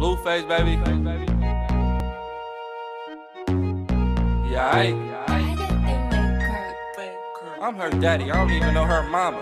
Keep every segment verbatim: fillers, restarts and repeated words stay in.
Blueface, baby. Yeah, I, I'm her daddy. I don't even know her mama.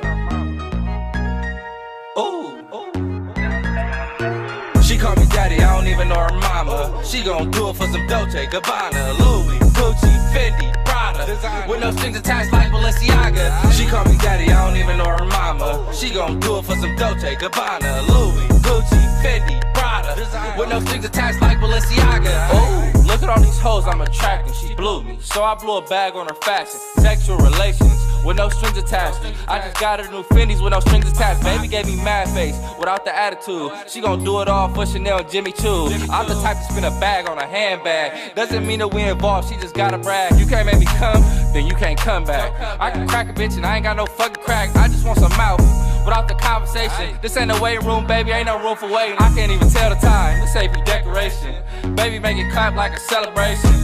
Ooh, ooh. She call me daddy. I don't even know her mama. She gon' do it for some Dolce, Gabbana, Louis, Gucci, Fendi, Prada, with no strings attached like Balenciaga. She call me daddy. I don't even know her mama. She gon' do it for some Dolce, Gabbana, Louis, Gucci, Fendi, Prada, with no strings attached like Balenciaga. Ooh, look at all these hoes I'm attracting. She blew me, so I blew a bag on her fashion. Sexual relations with no strings attached. I just got her new Fendi's with no strings attached. Baby gave me mad face without the attitude. She gon' do it all for Chanel and Jimmy Choo. I'm the type to spin a bag on a handbag. Doesn't mean that we involved, she just gotta brag. You can't make me come, then you can't come back. I can crack a bitch and I ain't got no fucking crack. I just want some mouth without the conversation. This ain't no waiting room, baby, ain't no room for waiting. I can't even tell the time, this ain't be decoration. Baby, make it clap like a celebration.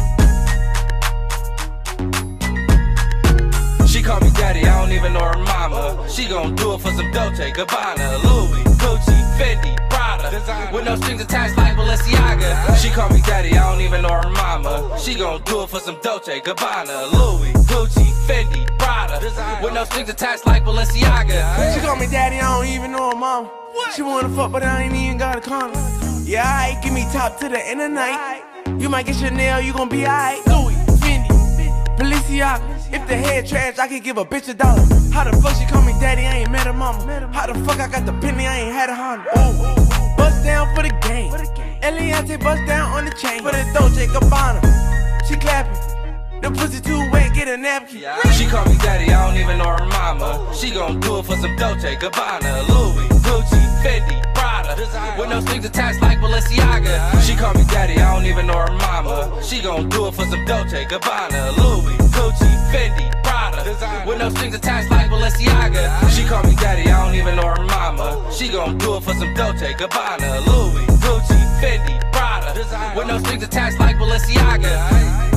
She call me daddy, I don't even know her mama. She gon' do it for some Dolce, Gabbana, Louis, Gucci, Fendi, Prada, with no strings attached like Balenciaga. She call me daddy, I don't even know her mama. She gon' do it for some Dolce, Gabbana, Louis, Gucci, Fendi, Prada, with no strings attached like Balenciaga. She call me daddy, I don't even know her mama. She wanna fuck, but I ain't even got a condom. Yeah, alright, give me top to the end of the night. You might get Chanel, you gon' be alright. Louis, Fendi, Balenciaga. If the head trash, I could give a bitch a dollar. How the fuck she call me daddy, I ain't met her mama. How the fuck I got the penny, I ain't had a Honda. Ooh, bust down for the game. Eliante bust down on the chain. For the Dolce Gabbana, she clapping. The pussy too wet, get a napkin. She call me daddy, I don't even know her mama. She gon' do it for some Dolce, Gabbana, Louis, Gucci, Fendi, Prada, with no strings attached like Balenciaga. She call me daddy, I don't even know her mama. She gon' do it for some Dolce, Gabbana, Louis, Gucci, Fendi, Prada, with no strings attached like Balenciaga. She call me daddy, I don't even know her mama. She gon' do it for some Dolce, Gabbana, Louis, Gucci, Fendi, Prada, with no strings attached like Balenciaga.